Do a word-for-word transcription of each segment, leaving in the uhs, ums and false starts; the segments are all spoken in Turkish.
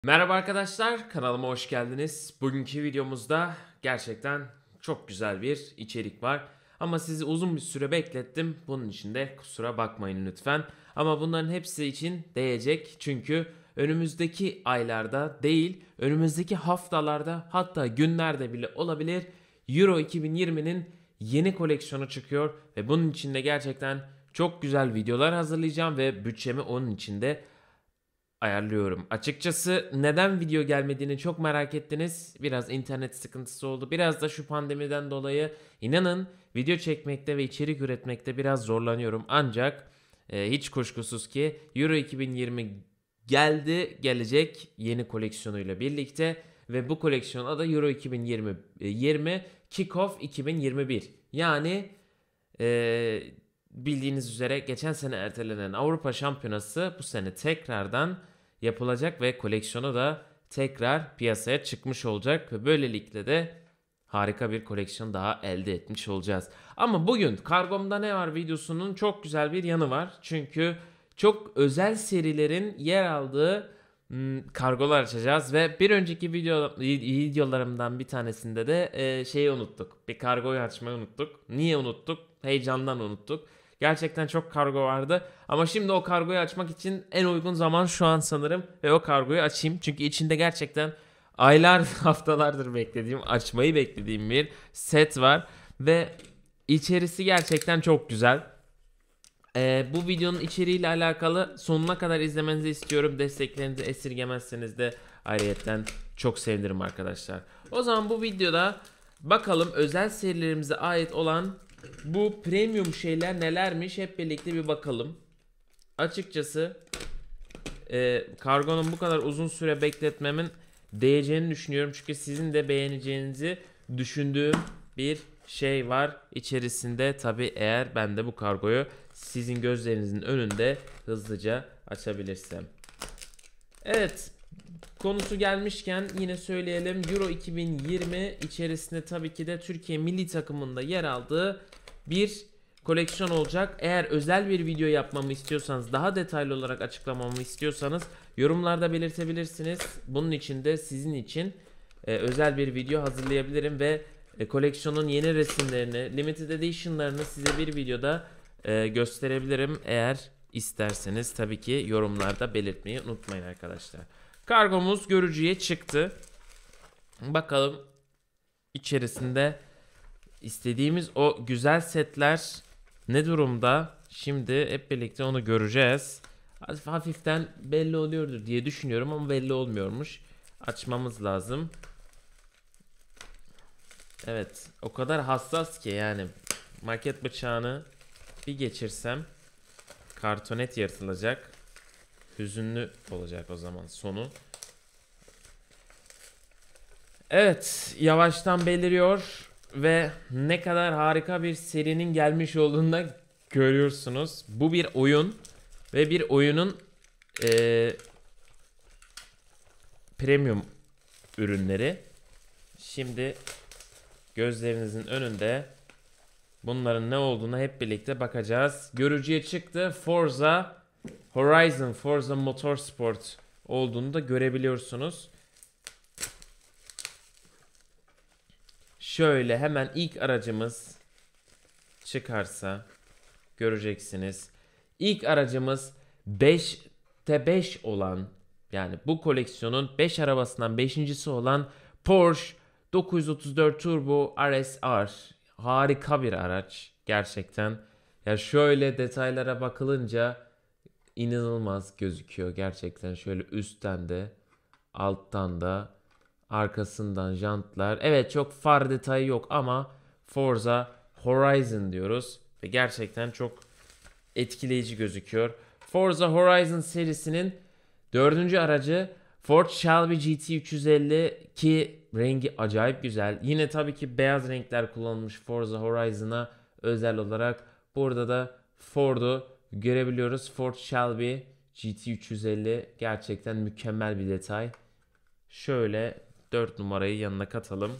Merhaba arkadaşlar, kanalıma hoş geldiniz. Bugünkü videomuzda gerçekten çok güzel bir içerik var. Ama sizi uzun bir süre beklettim. Bunun için de kusura bakmayın lütfen. Ama bunların hepsi için değecek. Çünkü önümüzdeki aylarda değil, önümüzdeki haftalarda hatta günlerde bile olabilir Euro iki bin yirminin yeni koleksiyonu çıkıyor. Ve bunun için de gerçekten çok güzel videolar hazırlayacağım ve bütçemi onun için de ayarlıyorum. Açıkçası neden video gelmediğini çok merak ettiniz. Biraz internet sıkıntısı oldu. Biraz da şu pandemiden dolayı inanın video çekmekte ve içerik üretmekte biraz zorlanıyorum. Ancak e, hiç kuşkusuz ki Euro iki bin yirmi geldi, gelecek yeni koleksiyonuyla birlikte ve bu koleksiyon adı Euro iki bin yirmi e, yirmi Kickoff iki bin yirmi bir. Yani e, bildiğiniz üzere geçen sene ertelenen Avrupa Şampiyonası bu sene tekrardan yapılacak ve koleksiyonu da tekrar piyasaya çıkmış olacak ve böylelikle de harika bir koleksiyon daha elde etmiş olacağız. Ama bugün kargomda ne var videosunun çok güzel bir yanı var. Çünkü çok özel serilerin yer aldığı hmm, kargolar açacağız ve bir önceki video videolarımdan bir tanesinde de e, şeyi unuttuk. Bir kargoyu açmayı unuttuk. Niye unuttuk? Heyecandan unuttuk. Gerçekten çok kargo vardı. Ama şimdi o kargoyu açmak için en uygun zaman şu an sanırım. Ve o kargoyu açayım. Çünkü içinde gerçekten aylar, haftalardır beklediğim, açmayı beklediğim bir set var. Ve içerisi gerçekten çok güzel. Ee, bu videonun içeriğiyle alakalı sonuna kadar izlemenizi istiyorum. Desteklerinizi esirgemezseniz de ayrıyetten çok sevinirim arkadaşlar. O zaman bu videoda bakalım özel serilerimize ait olan bu premium şeyler nelermiş hep birlikte bir bakalım. Açıkçası e, kargonun bu kadar uzun süre bekletmemin değeceğini düşünüyorum. Çünkü sizin de beğeneceğinizi düşündüğüm bir şey var içerisinde. Tabi eğer ben de bu kargoyu sizin gözlerinizin önünde hızlıca açabilirsem. Evet, konusu gelmişken yine söyleyelim. Euro iki bin yirmi içerisinde tabii ki de Türkiye milli takımında yer aldığı bir koleksiyon olacak. Eğer özel bir video yapmamı istiyorsanız, daha detaylı olarak açıklamamı istiyorsanız yorumlarda belirtebilirsiniz. Bunun için de sizin için e, özel bir video hazırlayabilirim ve e, koleksiyonun yeni resimlerini, limited edition'larını size bir videoda e, gösterebilirim. Eğer isterseniz tabii ki yorumlarda belirtmeyi unutmayın arkadaşlar. Kargomuz görücüye çıktı. Bakalım içerisinde istediğimiz o güzel setler ne durumda? Şimdi hep birlikte onu göreceğiz. Hafiften belli oluyordur diye düşünüyorum ama belli olmuyormuş. Açmamız lazım. Evet, o kadar hassas ki yani maket bıçağını bir geçirsem kartonet yırtılacak. Hüzünlü olacak o zaman sonu. Evet, yavaştan beliriyor ve ne kadar harika bir serinin gelmiş olduğunu da görüyorsunuz. Bu bir oyun ve bir oyunun ee, premium ürünleri. Şimdi gözlerinizin önünde bunların ne olduğuna hep birlikte bakacağız. Görücüye çıktı. Forza Horizon, Forza Motorsport olduğunu da görebiliyorsunuz. Şöyle hemen ilk aracımız çıkarsa göreceksiniz. İlk aracımız beşte beş olan, yani bu koleksiyonun beş arabasından beşincisi olan Porsche dokuz yüz otuz dört Turbo R S R. Harika bir araç gerçekten. Ya şöyle detaylara bakılınca inanılmaz gözüküyor gerçekten. Şöyle üstten de alttan da arkasından jantlar. Evet, çok far detayı yok ama Forza Horizon diyoruz ve gerçekten çok etkileyici gözüküyor. Forza Horizon serisinin dördüncü aracı Ford Shelby G T üç yüz elli ki rengi acayip güzel. Yine tabii ki beyaz renkler kullanılmış Forza Horizon'a özel olarak. Burada da Ford'u görebiliyoruz. Ford Shelby G T üç yüz elli gerçekten mükemmel bir detay. Şöyle dört numarayı yanına katalım.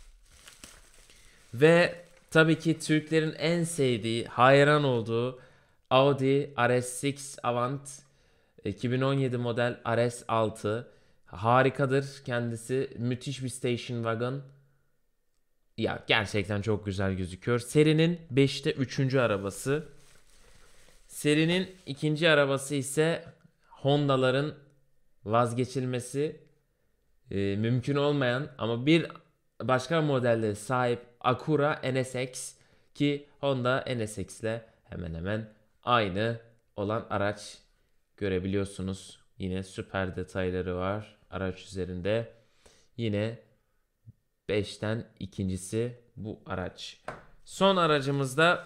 Ve tabii ki Türklerin en sevdiği, hayran olduğu Audi R S altı Avant iki bin on yedi model R S altı. Harikadır kendisi. Müthiş bir station wagon. Ya gerçekten çok güzel gözüküyor. Serinin beşte üçüncü arabası. Serinin ikinci arabası ise Honda'ların vazgeçilmesi e, mümkün olmayan ama bir başka modelde sahip Acura N S X, ki Honda N S X ile hemen hemen aynı olan araç görebiliyorsunuz. Yine süper detayları var araç üzerinde. Yine beşten ikincisi bu araç. Son aracımızda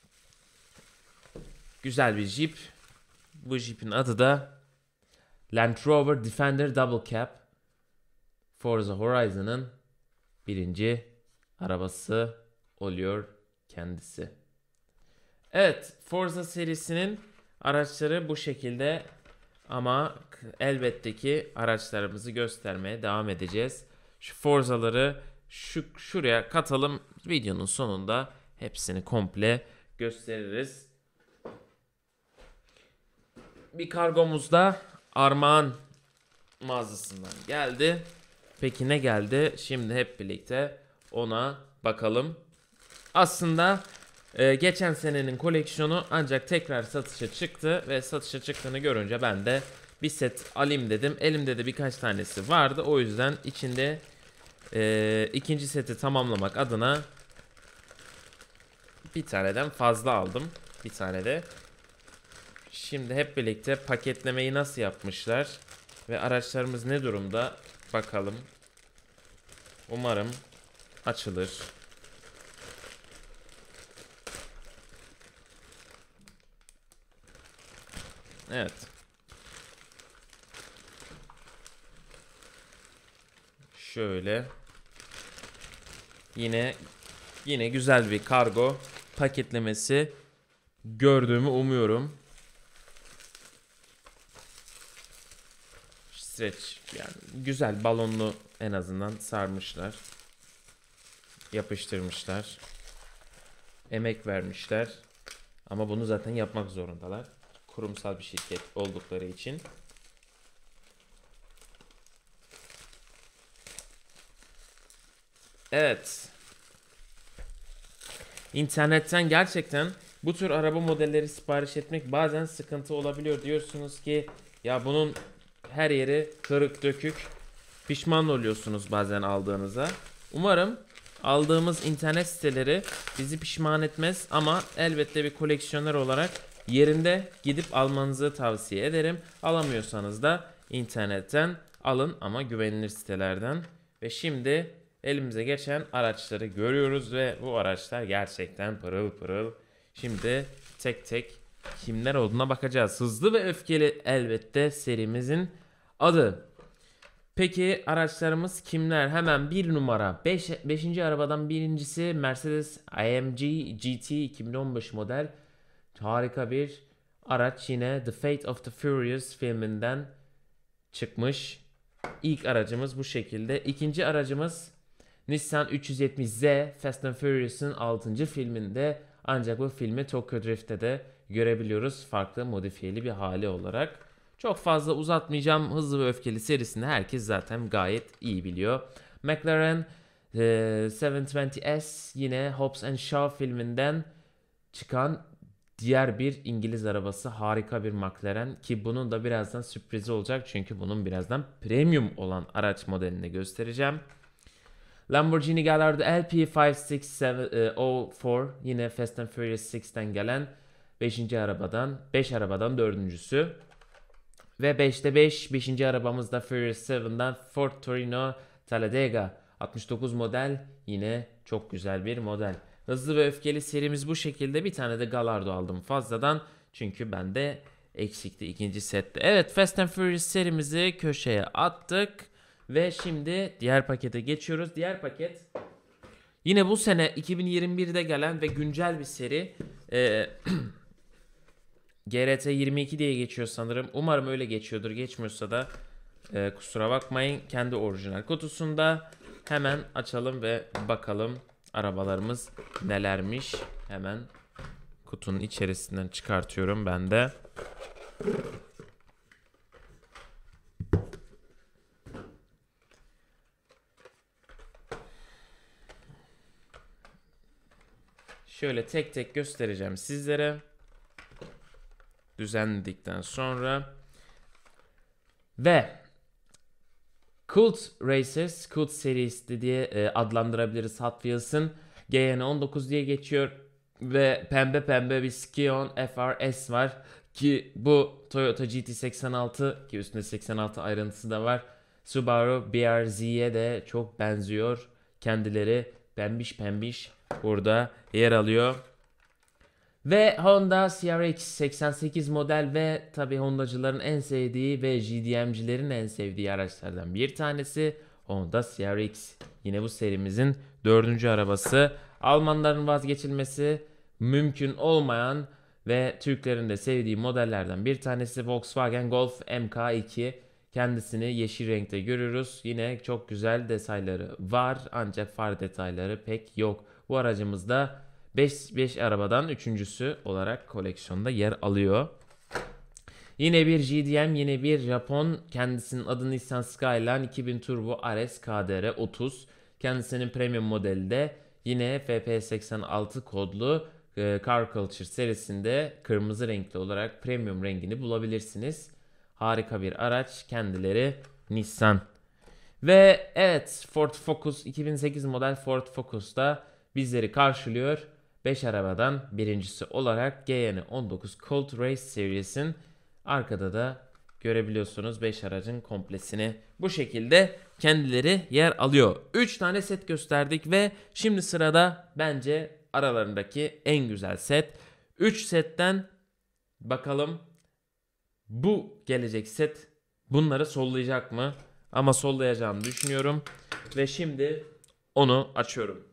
güzel bir Jeep. Bu Jeep'in adı da Land Rover Defender Double Cab. Forza Horizon'ın birinci arabası oluyor kendisi. Evet, Forza serisinin araçları bu şekilde ama elbette ki araçlarımızı göstermeye devam edeceğiz. Şu Forza'ları şu şuraya katalım. Videonun sonunda hepsini komple gösteririz. Bir kargomuz da Armağan mağazasından geldi. Peki ne geldi? Şimdi hep birlikte ona bakalım. Aslında e, geçen senenin koleksiyonu ancak tekrar satışa çıktı ve satışa çıktığını görünce ben de bir set alayım dedim. Elimde de birkaç tanesi vardı. O yüzden içinde e, ikinci seti tamamlamak adına bir taneden fazla aldım. Bir tane de. Şimdi hep birlikte paketlemeyi nasıl yapmışlar ve araçlarımız ne durumda bakalım. Umarım açılır. Evet. Şöyle. Yine yine güzel bir kargo paketlemesi gördüğümü umuyorum. Stretch, yani güzel balonlu en azından sarmışlar. Yapıştırmışlar. Emek vermişler. Ama bunu zaten yapmak zorundalar. Kurumsal bir şirket oldukları için. Evet. İnternetten gerçekten bu tür araba modelleri sipariş etmek bazen sıkıntı olabiliyor. Diyorsunuz ki ya bunun her yeri kırık dökük. Pişman oluyorsunuz bazen aldığınıza. Umarım aldığımız internet siteleri bizi pişman etmez ama elbette bir koleksiyoner olarak yerinde gidip almanızı tavsiye ederim. Alamıyorsanız da internetten alın ama güvenilir sitelerden. Ve şimdi elimize geçen araçları görüyoruz ve bu araçlar gerçekten pırıl pırıl. Şimdi tek tek kimler olduğuna bakacağız. Hızlı ve Öfkeli elbette serimizin adı. Peki araçlarımız kimler? Hemen bir numara. beş. beşinci arabadan birincisi Mercedes A M G G T iki bin on beş model. Harika bir araç, yine The Fate of the Furious filminden çıkmış. İlk aracımız bu şekilde. İkinci aracımız Nissan üç yüz yetmiş Z, Fast and Furious'ın altıncı filminde, ancak bu filmi Tokyo Drift'te de görebiliyoruz farklı modifiyeli bir hali olarak. Çok fazla uzatmayacağım. Hızlı ve Öfkeli serisini herkes zaten gayet iyi biliyor. McLaren e, yedi yüz yirmi S, yine Hobbs and Shaw filminden çıkan diğer bir İngiliz arabası. Harika bir McLaren, ki bunun da birazdan sürprizi olacak. Çünkü bunun birazdan premium olan araç modelini göstereceğim. Lamborghini Gallardo L P beş altı altı dört, yine Fast and Furious altıdan gelen beşinci arabadan, beş arabadan dördüncüsü. Ve beşte beş, beşinci arabamız da Furious yedi'den Ford Torino Talladega altmış dokuz model, yine çok güzel bir model. Hızlı ve Öfkeli serimiz bu şekilde. Bir tane de Gallardo aldım fazladan çünkü bende eksikti ikinci sette. Evet, Fast and Furious serimizi köşeye attık. Ve şimdi diğer pakete geçiyoruz. Diğer paket yine bu sene iki bin yirmi birde gelen ve güncel bir seri. Ee, G R T yirmi iki diye geçiyor sanırım. Umarım öyle geçiyordur. Geçmiyorsa da e, kusura bakmayın. Kendi orijinal kutusunda. Hemen açalım ve bakalım arabalarımız nelermiş. Hemen kutunun içerisinden çıkartıyorum ben de. Şöyle tek tek göstereceğim sizlere. Düzenledikten sonra. Ve Cult Racers, Cult serisi diye e, adlandırabiliriz Hot Wheels'ın. G N on dokuz diye geçiyor. Ve pembe pembe bir Scion F R S var. Ki bu Toyota G T seksen altı, ki üstünde seksen altı ayrıntısı da var. Subaru B R Z'ye de çok benziyor. Kendileri pembiş pembiş burada yer alıyor. Ve Honda C R X seksen sekiz model ve tabi Hondacıların en sevdiği ve G D M'cilerin en sevdiği araçlardan bir tanesi Honda C R X. Yine bu serimizin dördüncü arabası. Almanların vazgeçilmesi mümkün olmayan ve Türklerin de sevdiği modellerden bir tanesi Volkswagen Golf M K iki. Kendisini yeşil renkte görüyoruz. Yine çok güzel detayları var ancak far detayları pek yok. Bu aracımızda beş arabadan üçüncüsü olarak koleksiyonda yer alıyor. Yine bir G D M, yine bir Japon. Kendisinin adı Nissan Skyline iki bin Turbo R S K D R otuz. Kendisinin premium modeli de yine F P seksen altı kodlu e, Car Culture serisinde kırmızı renkli olarak premium rengini bulabilirsiniz. Harika bir araç. Kendileri Nissan. Ve evet, Ford Focus iki bin sekiz model Ford Focus da bizleri karşılıyor. beş arabadan birincisi olarak G N on dokuz Cult Race Series'in arkada da görebiliyorsunuz beş aracın komplesini. Bu şekilde kendileri yer alıyor. üç tane set gösterdik ve şimdi sırada bence aralarındaki en güzel set. üç setten bakalım bu gelecek set bunları sollayacak mı? Ama sollayacağını düşünüyorum. Ve şimdi onu açıyorum.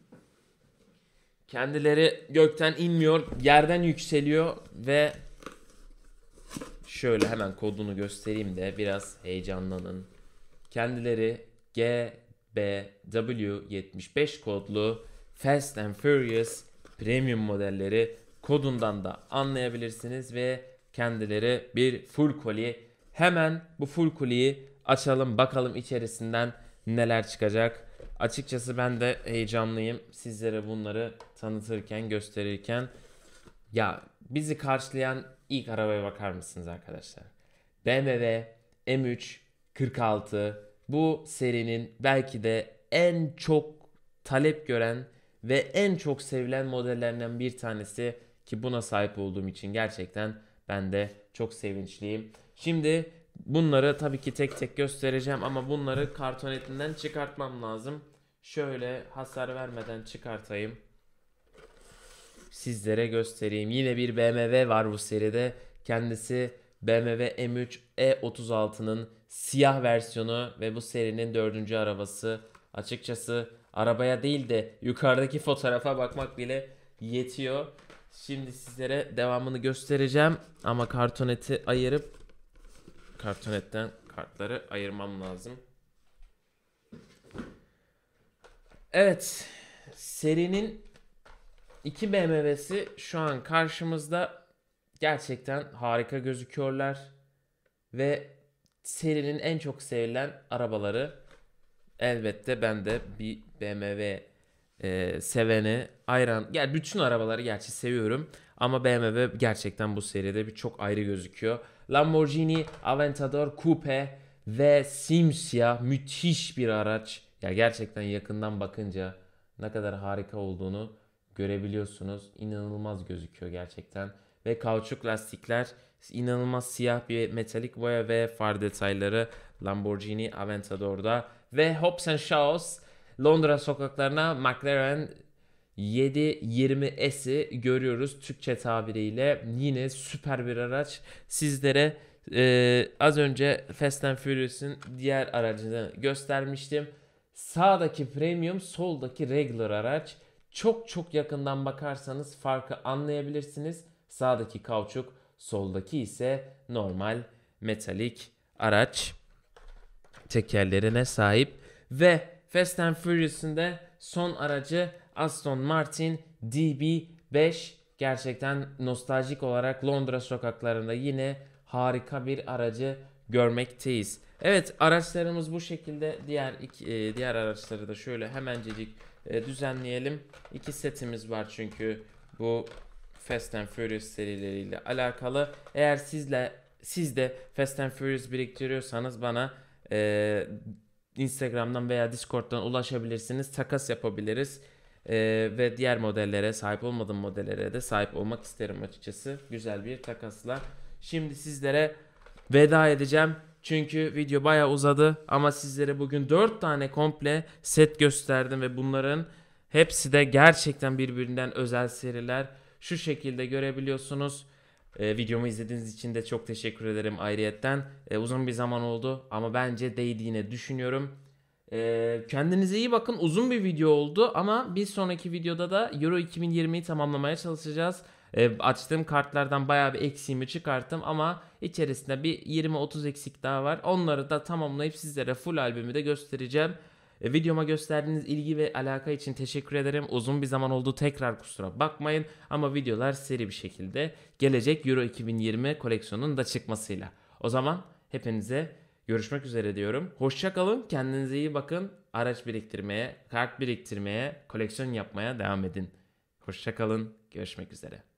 Kendileri gökten inmiyor, yerden yükseliyor ve şöyle hemen kodunu göstereyim de biraz heyecanlanın. Kendileri G B W yetmiş beş kodlu Fast and Furious Premium modelleri, kodundan da anlayabilirsiniz ve kendileri bir full koli. Hemen bu full koliyi açalım, bakalım içerisinden neler çıkacak. Açıkçası ben de heyecanlıyım sizlere bunları tanıtırken, gösterirken. Ya bizi karşılayan ilk arabaya bakar mısınız arkadaşlar? B M W M üç kırk altı, bu serinin belki de en çok talep gören ve en çok sevilen modellerinden bir tanesi, ki buna sahip olduğum için gerçekten ben de çok sevinçliyim. Şimdi bunları tabii ki tek tek göstereceğim ama bunları kartonetinden çıkartmam lazım. Şöyle hasar vermeden çıkartayım. Sizlere göstereyim. Yine bir B M W var bu seride. Kendisi B M W M üç E otuz altının siyah versiyonu ve bu serinin dördüncü arabası. Açıkçası arabaya değil de yukarıdaki fotoğrafa bakmak bile yetiyor. Şimdi sizlere devamını göstereceğim ama kartoneti ayırıp kartonetten kartları ayırmam lazım. Evet, serinin iki B M W'si şu an karşımızda. Gerçekten harika gözüküyorlar ve serinin en çok sevilen arabaları. Elbette ben de bir B M W e, seveni, hayran. Yani bütün arabaları gerçi seviyorum ama B M W gerçekten bu seride bir çok ayrı gözüküyor. Lamborghini Aventador Coupe ve simsiyah müthiş bir araç. Ya gerçekten yakından bakınca ne kadar harika olduğunu görebiliyorsunuz. İnanılmaz gözüküyor gerçekten. Ve kauçuk lastikler, inanılmaz siyah bir metalik boya ve far detayları Lamborghini Aventador'da. Ve Hobbs and Shaws Londra sokaklarına McLaren yedi yirmi S'i görüyoruz. Türkçe tabiriyle yine süper bir araç. Sizlere e, az önce Fast and Furious'ın diğer aracını göstermiştim. Sağdaki premium, soldaki regular araç. Çok çok yakından bakarsanız farkı anlayabilirsiniz. Sağdaki kauçuk, soldaki ise normal metalik araç tekerlerine sahip. Ve Fast and Furious'ın da son aracı Aston Martin D B beş. Gerçekten nostaljik olarak Londra sokaklarında yine harika bir aracı görmekteyiz. Evet, araçlarımız bu şekilde. Diğer iki, e, diğer araçları da şöyle hemencecik e, düzenleyelim. İki setimiz var çünkü bu Fast and Furious serileriyle alakalı. Eğer sizle siz de Fast and Furious biriktiriyorsanız bana e, Instagram'dan veya Discord'dan ulaşabilirsiniz. Takas yapabiliriz. E, ve diğer modellere, sahip olmadığım modellere de sahip olmak isterim açıkçası. Güzel bir takasla. Şimdi sizlere veda edeceğim. Çünkü video bayağı uzadı ama sizlere bugün dört tane komple set gösterdim ve bunların hepsi de gerçekten birbirinden özel seriler. Şu şekilde görebiliyorsunuz. Ee, videomu izlediğiniz için de çok teşekkür ederim ayrıyetten. Ee, uzun bir zaman oldu ama bence değdiğini düşünüyorum. Ee, kendinize iyi bakın. Uzun bir video oldu ama bir sonraki videoda da Euro iki bin yirmiyi tamamlamaya çalışacağız. E, açtığım kartlardan bayağı bir eksiğimi çıkarttım ama içerisinde bir yirmi otuz eksik daha var. Onları da tamamlayıp sizlere full albümü de göstereceğim. E, videoma gösterdiğiniz ilgi ve alaka için teşekkür ederim. Uzun bir zaman oldu, tekrar kusura bakmayın ama videolar seri bir şekilde gelecek Euro iki bin yirmi koleksiyonunun da çıkmasıyla. O zaman hepinize görüşmek üzere diyorum. Hoşça kalın, kendinize iyi bakın. Araç biriktirmeye, kart biriktirmeye, koleksiyon yapmaya devam edin. Hoşça kalın, görüşmek üzere.